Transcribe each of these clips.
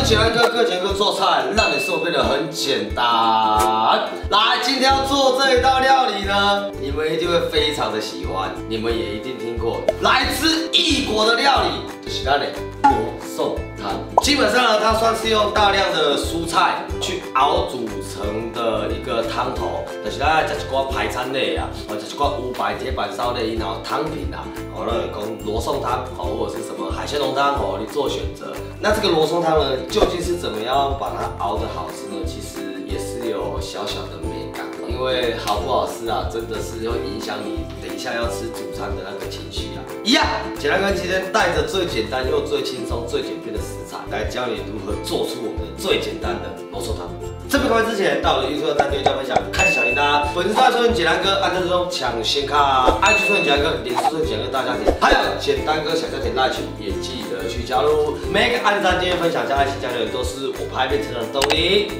是简单哥，各简哥做菜，让你生活变得很简单。来，今天要做这一道料理呢，你们一定会非常的喜欢，你们也一定听过，来自异国的料理，就是咱的罗宋汤。基本上呢，它算是用大量的蔬菜去熬煮成的一个汤头，就是咱食一寡排餐类啊，或者一寡乌白铁板烧类，然后汤品啊，哦，那讲罗宋汤，哦，或者是什么海鲜浓汤，哦，你做选择。那这个罗宋汤呢，究竟是怎么样把它熬得好吃呢？其实也是有小小的美感，因为好不好吃啊，真的是会影响你等一下要吃主餐的那个情绪啊。一样，简单哥今天带着最简单又最轻松、最简便的食材，来教你如何做出我们最简单的罗宋汤。这边开始之前，到我的 YouTube 单点加分享，开启小铃铛，粉丝专属简单哥按赞中抢先看，IG 专简单哥，脸书专简单哥大家庭，还有简单哥小家庭赖群也记得去加入，每个按赞、订阅、分享加爱心加留言都是我拍片成长的动力。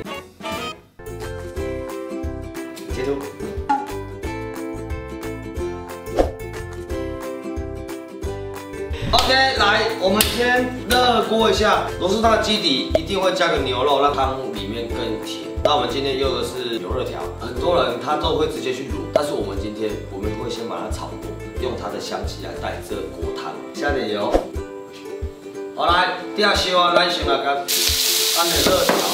截图。OK， 来，我们先热锅一下。罗宋汤的基底一定会加个牛肉，让汤里面更甜。那我们今天用的是牛肉条，很多人他都会直接去卤，但是我们今天会先把它炒过，用它的香气来带这个锅汤。下点油，好来，第二烧啊，咱先来个按的热条。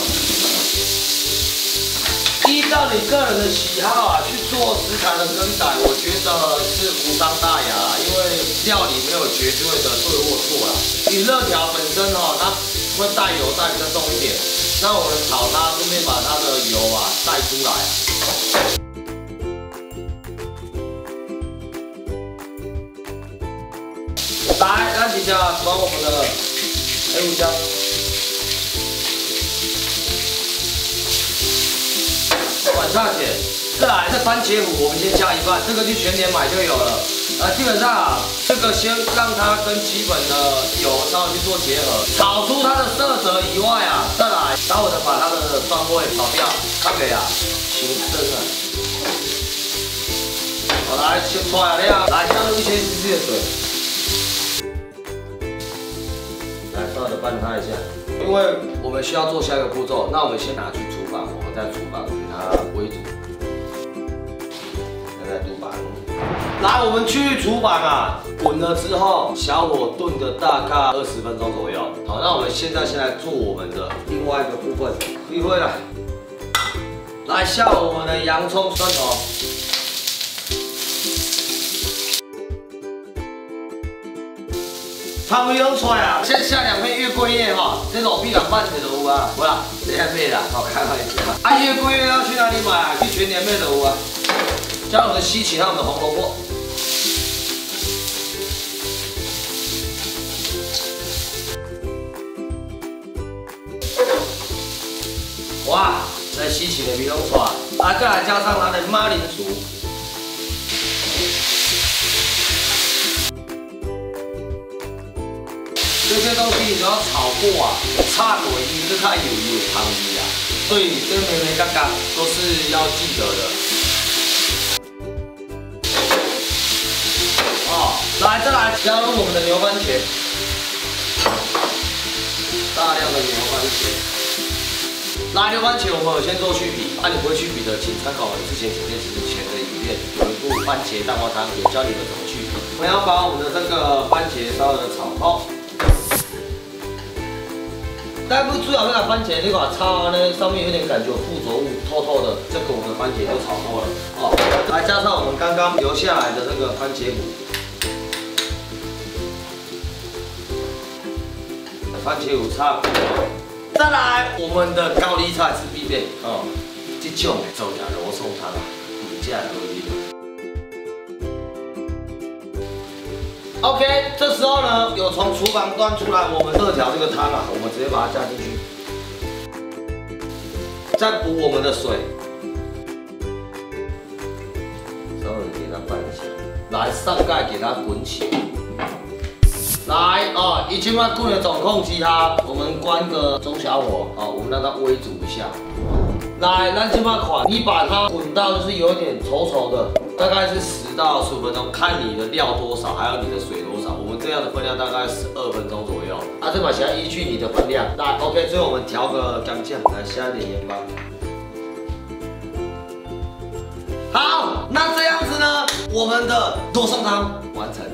依照你个人的喜好啊，去做食材的更改，我觉得是无伤大雅啦。因为料理没有绝对的对或错啦。以热条本身它会带油带比较重一点，那我们炒它，顺便把它的油啊带出来。来，咱接下来装我们的黑胡椒。晚上剪，再来这番茄糊，我们先加一半，这个去全年买就有了。基本上啊，这个先让它跟基本的油稍微去做结合，炒出它的色泽以外啊，再来稍微的把它的酸味炒掉，看没啊？清蒸啊。好，来先出来了，来加入1000cc的水，来稍微的拌它一下。因为我们需要做下一个步骤，那我们先拿去厨房，我们在厨房给它煨煮。再煮板，来，我们去厨房啊，滚了之后，小火炖个大概20分钟左右。好，那我们现在先来做我们的另外一个部分，一会了，来下我们的洋葱、蒜头。汤没用出来啊！先下2片月桂叶哈，这种必然拌起的有啊，不啦，这样配啦，好开玩笑。月桂叶要去哪里买啊？去全联卖的有啊。加入我们的西芹和我们的红萝卜。哇，这西芹的米弄出来，再来加上它的马铃薯。这些东西你都要炒过啊，炒过伊就较油的汤味啊，所以这每每嘎嘎都是要记得的。来，再来加入我们的牛番茄，大量的牛番茄。来，牛番茄我们有先做去皮，你不会去皮的，请参考我们之前前的影片，有一部番茄蛋花汤，有教你们怎么去皮。我们要把我们的这个番茄稍微的炒透。但不主要那个番茄这把炒呢，上面有点感觉有附着物，透透的，这个我们的番茄就炒透了。哦，来加上我们刚刚留下来的这个番茄糊。番茄糊差不多，再来我们的高丽菜是必备哦。这种的做成罗宋汤啊，唔正可以。OK， 这时候呢，有从厨房端出来我们热条这个汤啊，我们直接把它加进去，再补我们的水，稍微给它拌一下，来上盖给它滚起。来哦，已经把滚的总控机它，我们关个中小火哦，我们让它煨煮一下。来，咱这把款，你把它滚到就是有点稠稠的，大概是10到15分钟，看你的料多少，还有你的水多少。我们这这样的分量大概12分钟左右。啊，这把起来依据你的分量。来 ，OK， 最后我们调个干酱，来下一点盐巴。好，那这样子呢，我们的罗宋汤完成。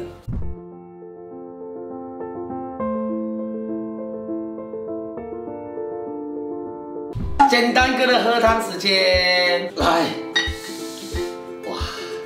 简单哥的喝汤时间，来，哇，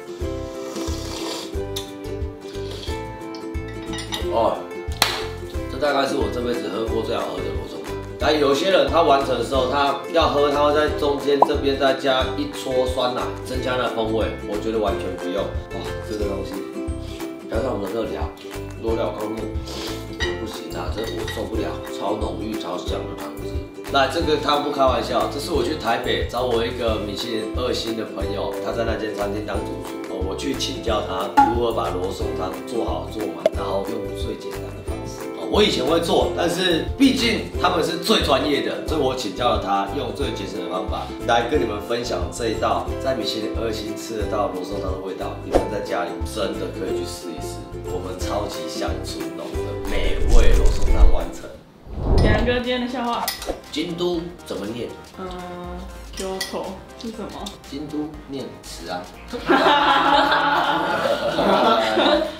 哦，这大概是我这辈子喝过最好喝的罗宋汤。但有些人他完成的时候，他要喝，他会在中间这边再加一撮酸奶，增加那风味。我觉得完全不用。哇，这个东西，加上我们的热条，多料高面，不行啊，这我受不了，超浓郁、超香的汤汁。那这个汤不开玩笑，这是我去台北找我一个米其林2星的朋友，他在那间餐厅当主厨。我去请教他如何把罗宋汤做好做满，然后用最简单的方式。我以前会做，但是毕竟他们是最专业的，所以我请教了他，用最节省的方法来跟你们分享这一道在米其林2星吃得到罗宋汤的味道。你们在家里真的可以去试一试，我们超级乡村浓的美味罗宋汤完成。 杨哥今天的笑话， 京都怎么念 ？Kyoto 是什么？ 京都念词啊。